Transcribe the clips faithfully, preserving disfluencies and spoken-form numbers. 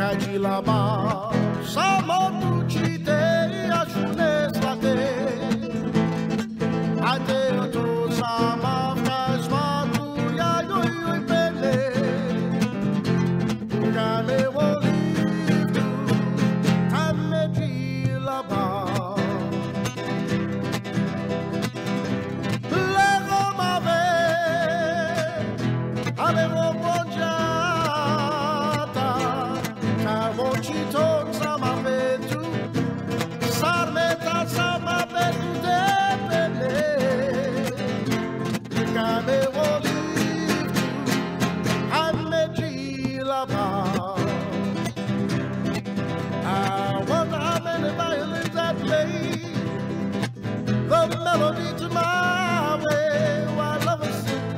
là-bas, ça monte tout a journée a te ça m'a fait joie tout ya yo yo pele kame woli tu là-bas le romave avec mon bonjata Camochito ça m'a fait tout Sarmeta ça m'a fait tout I wonder how many violins that play the melody to my way while lovers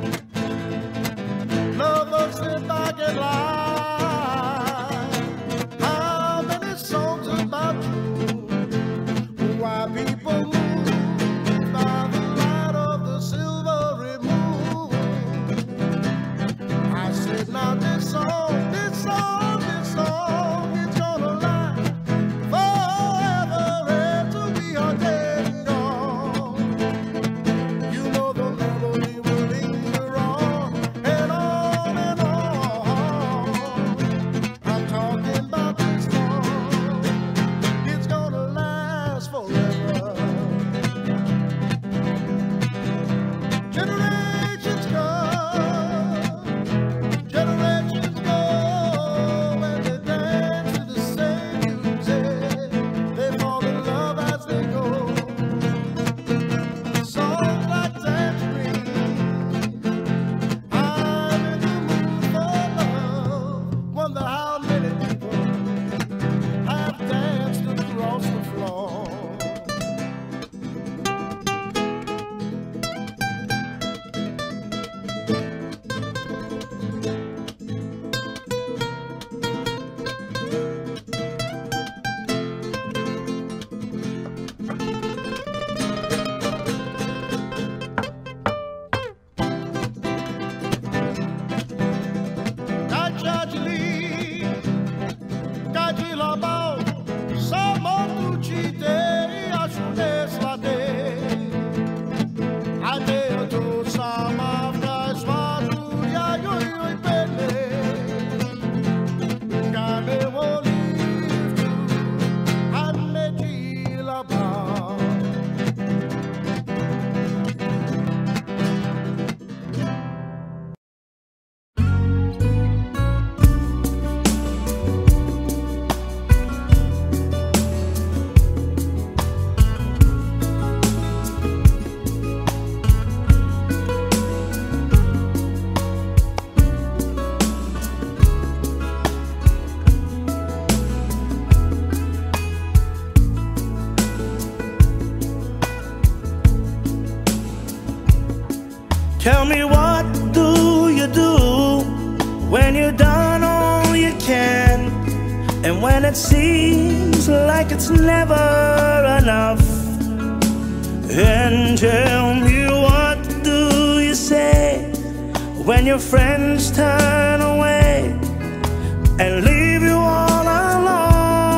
sit, lovers sit back and lie. How many songs about you? Why people move by the light of the silvery moon? I said, now this song, this song, this song, it's gonna last forever until we are dead and gone. You know the melody will linger on and on and on. I'm talking about this song, it's gonna last forever. Generations come, generations go, and they dance to the same music. They fall in love as they go. Songs like Tangerine, I'm in the mood for love. Wonder how many people have danced across the floor. Cacciagili, cacci la bau, sa montuci te a giunesla te. A te tu sa ma fai ya yo yo pele. Cane voli tu, a me la bau. Tell me, what do you do when you've done all you can, and when it seems like it's never enough? And tell me, what do you say when your friends turn away and leave you all alone?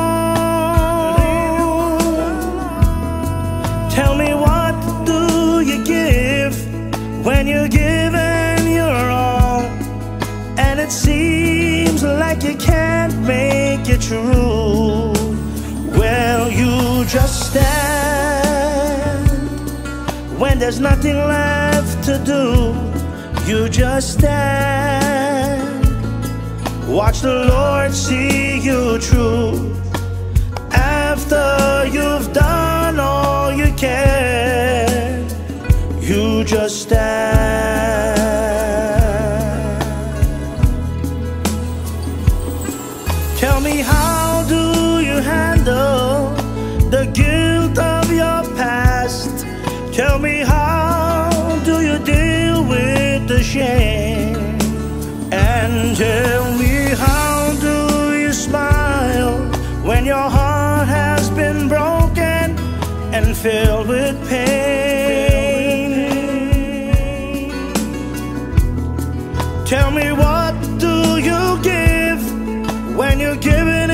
Tell me, what do you give when you're giving your all, and it seems like you can't make it true? Well, you just stand when there's nothing left to do. You just stand, watch the Lord see you through. After you've done all you can, you just stand. Tell me, how do you handle the guilt of your past? Tell me, how do you deal with the shame? And tell me, how do you smile when your heart has been broken and filled with pain? Tell me, what do you give when you're giving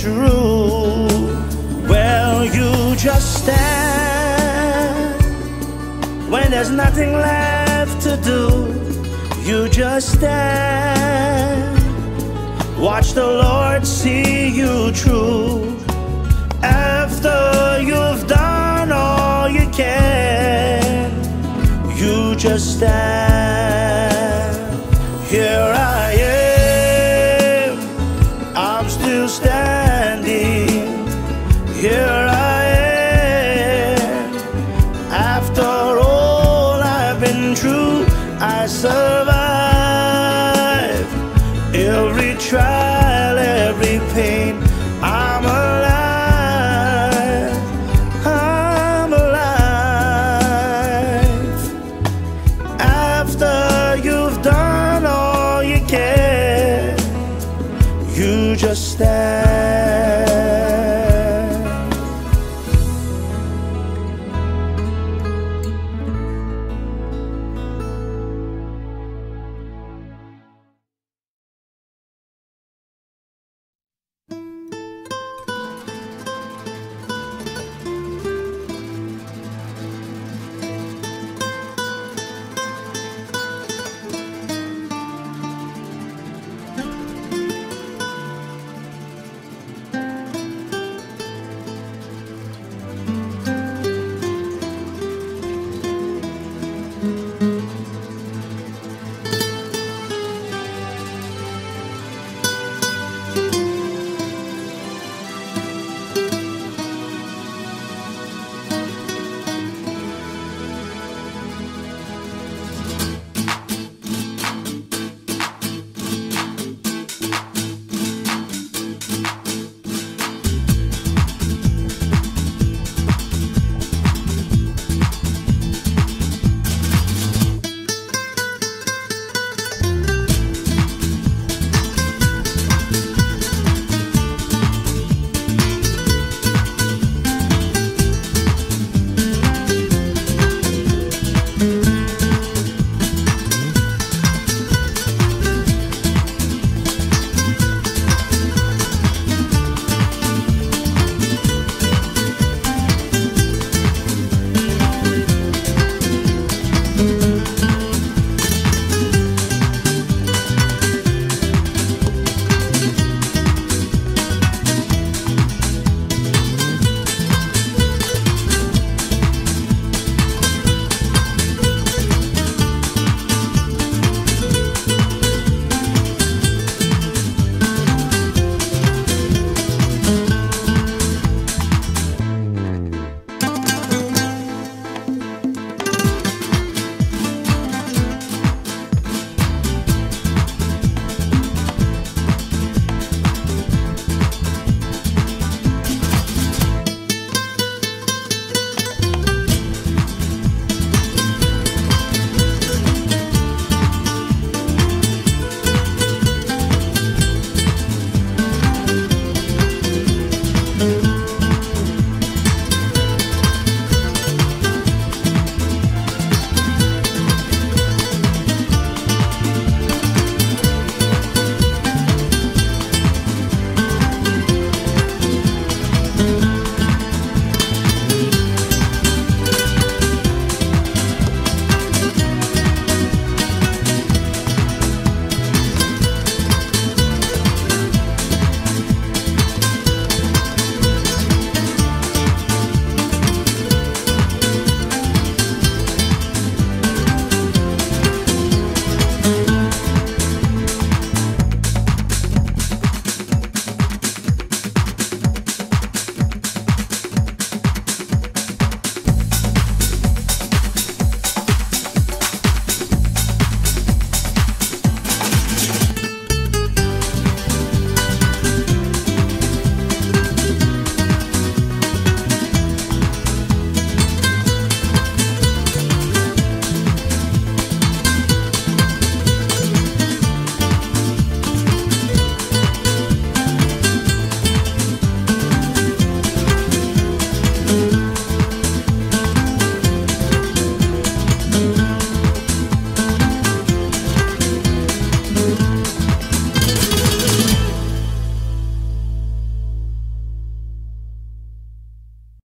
true. Well, you just stand when there's nothing left to do. You just stand, watch the Lord see you through. After you've done all you can, you just stand. Here I am, I'm still standing. Here I am, after all I've been through, I survived every trial, every pain. I'm alive, I'm alive. After you've done all you can, you just stand.